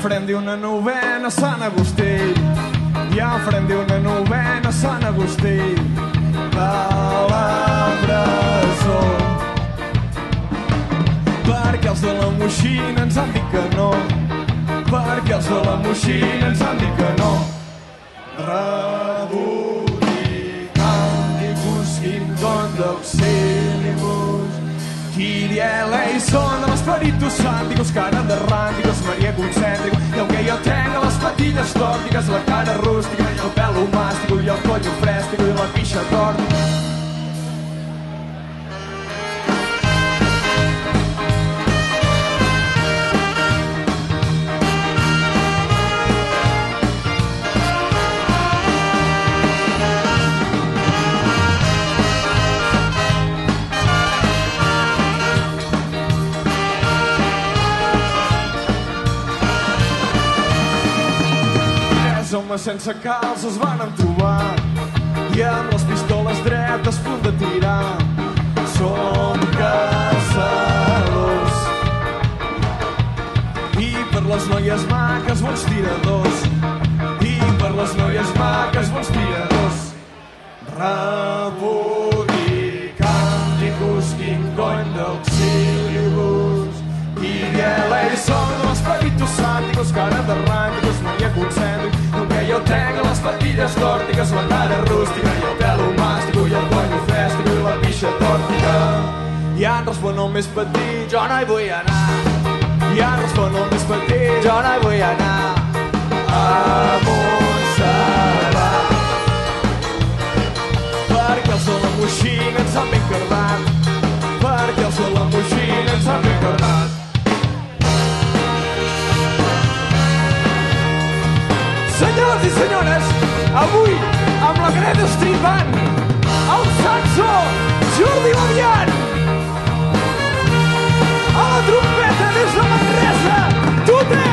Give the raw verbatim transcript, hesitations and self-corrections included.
farem d'una novena a Sant Agustí. Ja farem d'una novena a Sant Agustí de la presó. Perquè els de la Moixina ens han dit que no. Perquè els de la Moixina ens han dit que no. Rebudicandibus in contra auxilibus Kyrie eleison de l'Espíritu Santicus, cara de rànticos, Maria concèntrico. I aunque jo tenga les patilles tòrtiques, la cara rústica, el pelo màstico i el collo frèstico i la pixa tòrtica. Homes sense calç es van trobar i amb les pistoles dretes punt de tirar. Som caçadors i per les noies maques bons tiradors, i per les noies maques bons tiradors. Rebudicandibus in contra auxilibus Kyrie eleison de l'Espíritu Santicus, cara de rànticos, Maria concèntrico. Jo tengo les patilles tòrtiques, la cara rústica i el pelo màstico i el collo frèstico i la pixa tòrtica. I en respon el més petit, jo no hi vull anar. I en respon el més petit, jo no hi vull anar. A Montserrat. Perquè els de la Moixina ens han ben cardat. Perquè els de la Moixina ens han ben cardat. Senyors i senyores, avui amb la Greta Street Band, el saxo Jordi Labian, a la trompeta des de Manresa, Tute!